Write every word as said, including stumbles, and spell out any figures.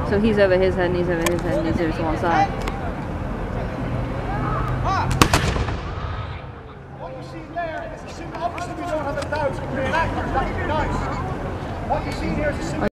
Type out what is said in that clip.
So he's over his head and he's over his head and he's over to one side. What you see there is a simple, obviously we don't have a doubt, but in accurate, that would be nice. What you see here is a simple